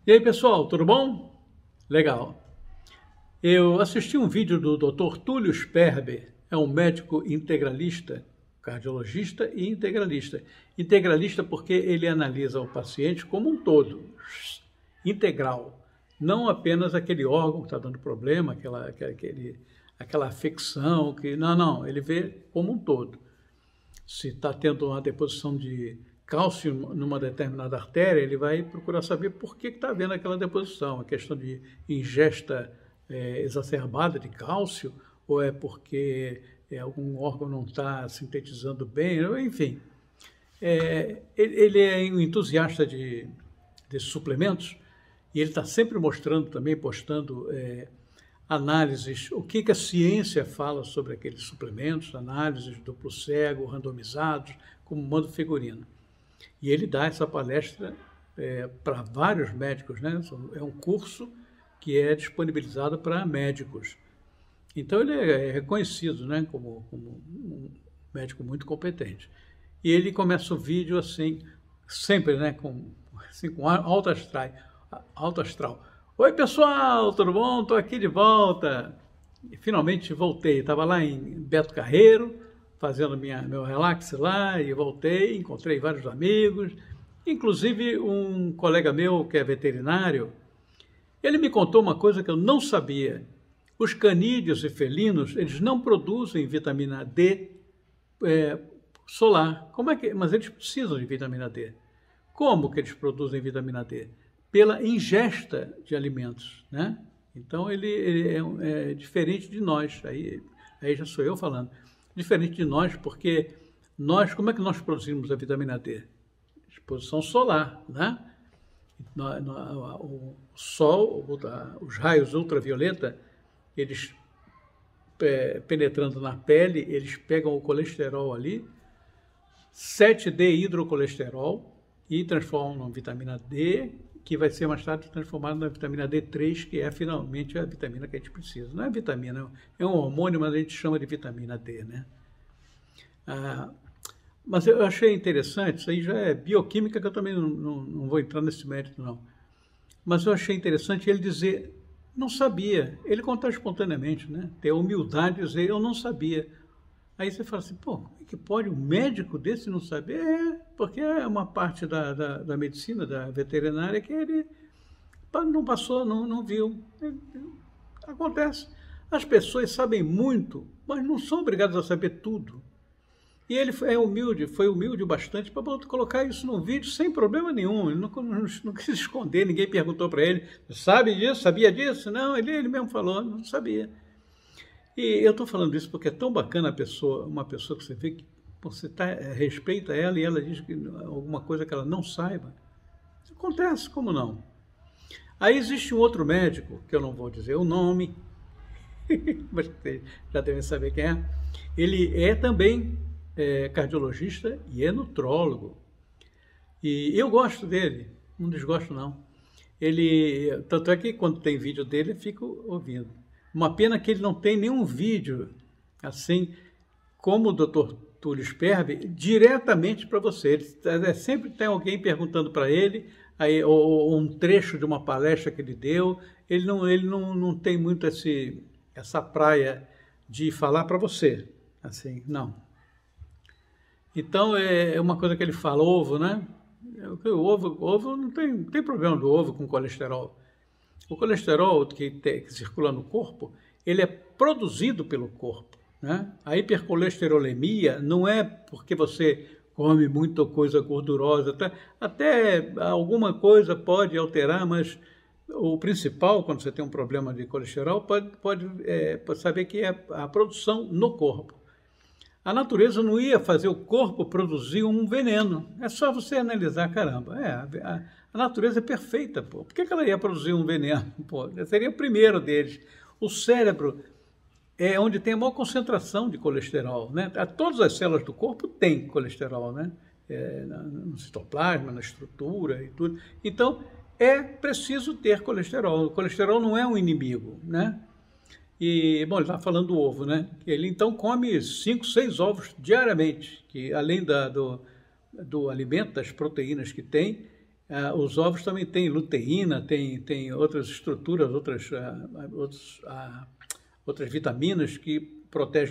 E aí, pessoal, tudo bom? Legal. Eu assisti um vídeo do Dr. Túlio Sperber, é um médico integralista, cardiologista e integralista. Integralista porque ele analisa o paciente como um todo, integral, não apenas aquele órgão que está dando problema, aquela afecção, não, ele vê como um todo. Se está tendo uma deposição de cálcio numa determinada artéria, ele vai procurar saber por que está havendo aquela deposição. A questão de ingesta exacerbada de cálcio, ou é porque algum órgão não está sintetizando bem, enfim. Ele é um entusiasta de suplementos e ele está sempre mostrando também, postando análises, o que a ciência fala sobre aqueles suplementos, análises duplo cego, randomizados, como manda o figurino. E ele dá essa palestra para vários médicos, né? É um curso que é disponibilizado para médicos. Então ele é reconhecido, né, como um médico muito competente. E ele começa o vídeo assim, sempre, né, com alto astral. Oi, pessoal, tudo bom? Estou aqui de volta. E finalmente voltei. Estava lá em Beto Carreiro, fazendo meu relax lá, e voltei, encontrei vários amigos, inclusive um colega meu que é veterinário. Ele me contou uma coisa que eu não sabia. Os canídeos e felinos, eles não produzem vitamina D solar. Mas eles precisam de vitamina D. Como que eles produzem vitamina D? Pela ingesta de alimentos, né? Então ele é diferente de nós. Aí já sou eu falando. Diferente de nós, porque como é que nós produzimos a vitamina D? Exposição solar, né? O sol, os raios ultravioleta, eles penetrando na pele, eles pegam o colesterol ali, 7D-hidrocolesterol, e transformam na vitamina D, que vai ser mais tarde transformada na vitamina D3, que é finalmente a vitamina que a gente precisa. Não é vitamina, é um hormônio, mas a gente chama de vitamina D, né? Mas eu achei interessante, isso aí já é bioquímica, que eu também não vou entrar nesse mérito, não. Mas eu achei interessante ele dizer, não sabia, ele contar espontaneamente, né? Ter a humildade de dizer, eu não sabia. Aí você fala assim, pô, como é que pode um médico desse não saber? Porque é uma parte da medicina, da veterinária, que ele não passou, não viu. Acontece. As pessoas sabem muito, mas não são obrigadas a saber tudo. E ele foi humilde bastante para colocar isso num vídeo sem problema nenhum. Ele não quis esconder, ninguém perguntou para ele, sabe disso, sabia disso? Não, ele mesmo falou, não sabia. E eu estou falando isso porque é tão bacana uma pessoa que você vê que você respeita ela e ela diz que alguma coisa que ela não saiba. Acontece, como não? Aí existe um outro médico, que eu não vou dizer o nome, mas vocês já devem saber quem é. Ele é também cardiologista e é nutrólogo. E eu gosto dele, não desgosto não. Tanto é que quando tem vídeo dele, eu fico ouvindo. Uma pena que ele não tem nenhum vídeo, assim, como o Dr. Túlio Sperber, diretamente para você. Sempre tem alguém perguntando para ele, ou um trecho de uma palestra que ele deu. Ele não tem muito essa praia de falar para você, assim, não. Então, é uma coisa que ele fala, ovo, né? O ovo não tem problema do ovo com colesterol. O colesterol que circula no corpo, ele é produzido pelo corpo, né? A hipercolesterolemia não é porque você come muita coisa gordurosa, até alguma coisa pode alterar, mas o principal, quando você tem um problema de colesterol, pode saber que é a produção no corpo. A natureza não ia fazer o corpo produzir um veneno. É só você analisar, caramba. A natureza é perfeita, pô. Por que ela ia produzir um veneno? Pô, seria o primeiro deles. O cérebro é onde tem a maior concentração de colesterol, né? Todas as células do corpo têm colesterol, né? No citoplasma, na estrutura e tudo. Então, é preciso ter colesterol. O colesterol não é um inimigo, né? E, bom, ele está falando do ovo, né? Ele então come 5, 6 ovos diariamente, que além do alimento, das proteínas que tem, Os ovos também têm luteína, tem outras estruturas, outras vitaminas que protegem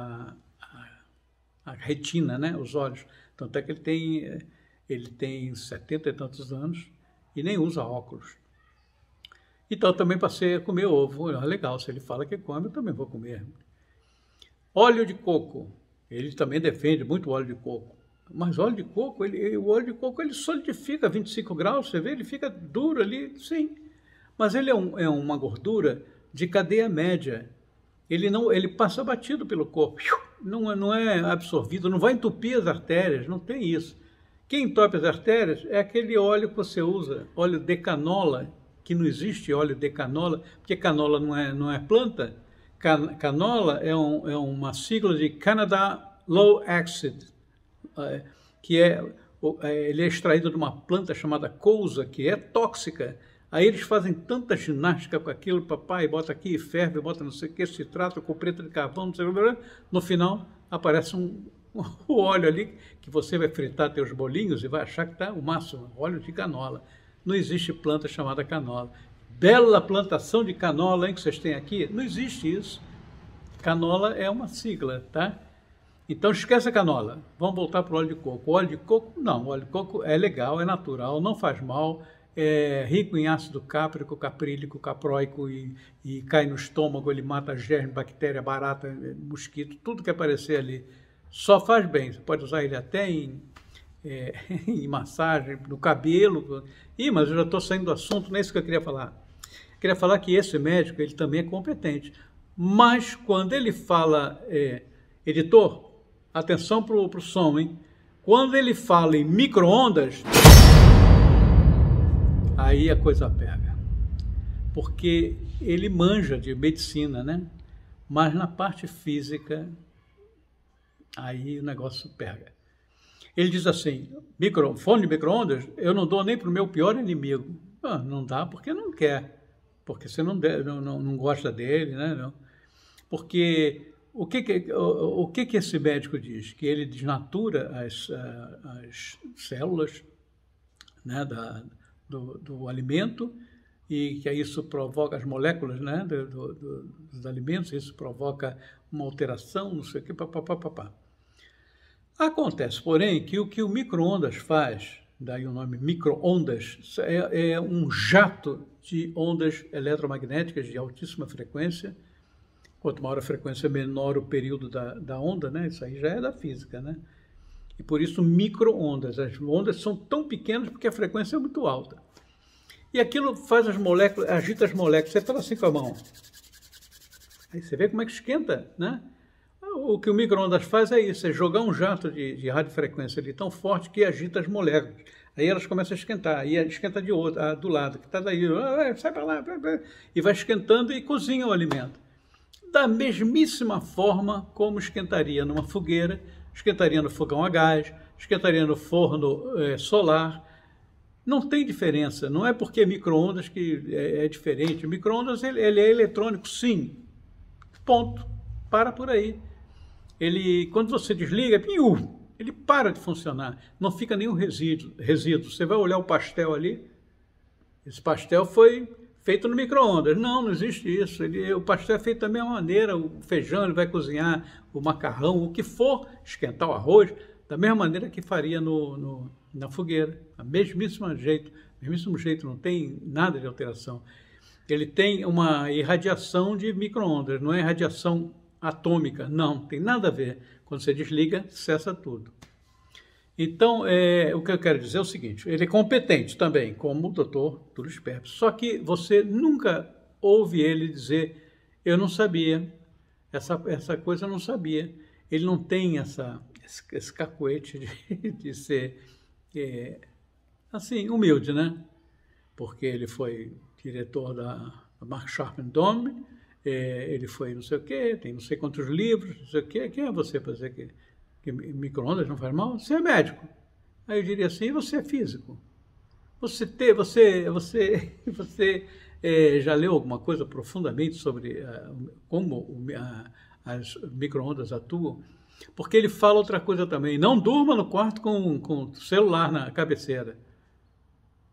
a retina, né? Os olhos. Tanto é que ele tem 70 e tantos anos e nem usa óculos. Então, eu também passei a comer ovo. Legal, se ele fala que come, eu também vou comer. Óleo de coco. Ele também defende muito óleo de coco. Mas óleo de coco, o óleo de coco ele solidifica a 25 graus, você vê, ele fica duro ali, sim. Mas ele é uma gordura de cadeia média. Ele passa batido pelo corpo, não é absorvido, não vai entupir as artérias, não tem isso. Quem entope as artérias é aquele óleo que você usa, óleo de canola, que não existe óleo de canola, porque canola não é planta. Canola é uma sigla de Canada Low Acid, que ele é extraído de uma planta chamada cousa, que é tóxica. Aí eles fazem tanta ginástica com aquilo, papai, bota aqui, ferve, bota não sei o que, citrato com preto de carvão, não sei o que, no final aparece o óleo ali, que você vai fritar teus bolinhos e vai achar que está o máximo, óleo de canola. Não existe planta chamada canola. Bela plantação de canola, hein, que vocês têm aqui? Não existe isso. Canola é uma sigla, tá? Então esquece a canola, vamos voltar para o óleo de coco. O óleo de coco, não, o óleo de coco é legal, é natural, não faz mal, é rico em ácido cáprico, caprílico, capróico e cai no estômago, ele mata germe, bactéria, barata, mosquito, tudo que aparecer ali. Só faz bem, você pode usar ele até em massagem, no cabelo. Mas eu já estou saindo do assunto, não é isso que eu queria falar. Eu queria falar que esse médico, ele também é competente, mas quando ele fala, editor, atenção para o som, hein? Quando ele fala em micro-ondas, aí a coisa pega. Porque ele manja de medicina, né? Mas na parte física, aí o negócio pega. Ele diz assim, fone de micro-ondas, eu não dou nem para o meu pior inimigo. Não dá porque não quer. Porque você não gosta dele, né? Não. Porque... O que esse médico diz? Que ele desnatura as células, né, do alimento e que isso provoca as moléculas, né, dos alimentos, isso provoca uma alteração, não sei o que, papapá. Acontece, porém, que o que o micro-ondas faz, daí o nome micro-ondas, é um jato de ondas eletromagnéticas de altíssima frequência. Quanto maior a frequência, menor o período da onda, né? Isso aí já é da física, né? E por isso micro-ondas. As ondas são tão pequenas porque a frequência é muito alta. E aquilo faz as moléculas, agita as moléculas. Você fala assim com a mão. Aí você vê como é que esquenta, né? O que o micro-ondas faz é isso, é jogar um jato de radiofrequência ali tão forte que agita as moléculas. Aí elas começam a esquentar, aí esquenta de outro, do lado, que está daí, sai para lá, e vai esquentando e cozinha o alimento. Da mesmíssima forma como esquentaria numa fogueira, esquentaria no fogão a gás, esquentaria no forno solar. Não tem diferença, não é porque micro-ondas que é diferente. Micro-ondas ele é eletrônico, sim. Ponto. Para por aí. Quando você desliga, ele para de funcionar. Não fica nenhum resíduo. Você vai olhar o pastel ali, esse pastel foi feito no micro-ondas. Não existe isso. O pastel é feito da mesma maneira, o feijão ele vai cozinhar, o macarrão, o que for, esquentar o arroz, da mesma maneira que faria na fogueira. A mesmíssimo jeito, não tem nada de alteração. Ele tem uma irradiação de micro-ondas, não é irradiação atômica, não, tem nada a ver. Quando você desliga, cessa tudo. Então, o que eu quero dizer é o seguinte, ele é competente também, como o doutor Túlio Sperber, só que você nunca ouve ele dizer, eu não sabia, essa coisa eu não sabia. Ele não tem esse cacuete de ser, assim, humilde, né? Porque ele foi diretor da Mark Sharp Dome, ele foi não sei o quê, tem não sei quantos livros, não sei o quê. Quem é você para dizer que micro-ondas não faz mal? Você é médico. Aí eu diria assim, você é físico. Você já leu alguma coisa profundamente sobre como as micro-ondas atuam? Porque ele fala outra coisa também, não durma no quarto com o celular na cabeceira.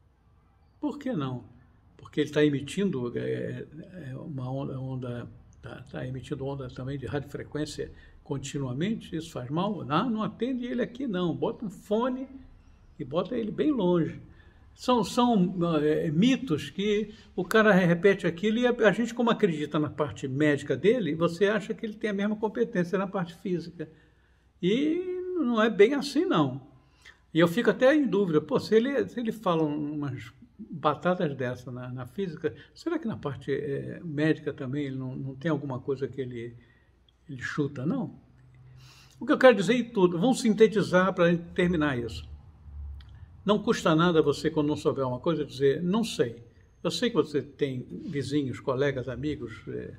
Por que não? Porque ele está emitindo uma onda, tá emitindo onda também de radiofrequência continuamente, isso faz mal? Não atende ele aqui não, bota um fone e bota ele bem longe. São mitos que o cara repete aquilo e a gente, como acredita na parte médica dele, você acha que ele tem a mesma competência na parte física. E não é bem assim, não. E eu fico até em dúvida, pô, se ele fala umas batatas dessa na física, será que na parte médica também ele não tem alguma coisa que ele chuta, não? O que eu quero dizer em tudo, vamos sintetizar para terminar isso. Não custa nada você, quando não souber uma coisa, dizer, não sei. Eu sei que você tem vizinhos, colegas, amigos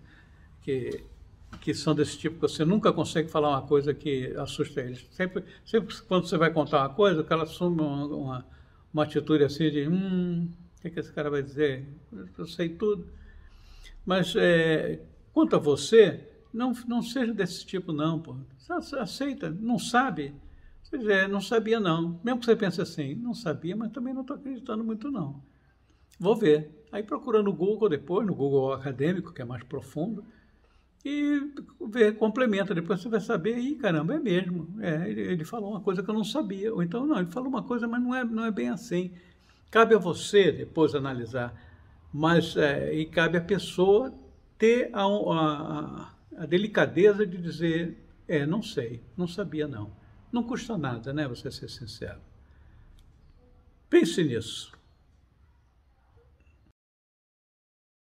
que são desse tipo, que você nunca consegue falar uma coisa que assusta eles. Sempre quando você vai contar uma coisa, o cara assume uma atitude assim de, o que esse cara vai dizer? Eu sei tudo. Mas quanto a você, não seja desse tipo não, pô. Você aceita, não sabe. Quer dizer, não sabia não. Mesmo que você pense assim, não sabia, mas também não estou acreditando muito não. Vou ver. Aí procura no Google depois, no Google acadêmico, que é mais profundo, e complementa. Depois você vai saber, caramba, é mesmo. Ele falou uma coisa que eu não sabia. Ou então, não, ele falou uma coisa, mas não é bem assim. Cabe a você depois analisar. Mas, e cabe à pessoa ter a delicadeza de dizer, não sei, não sabia não. Não custa nada, né, você ser sincero. Pense nisso.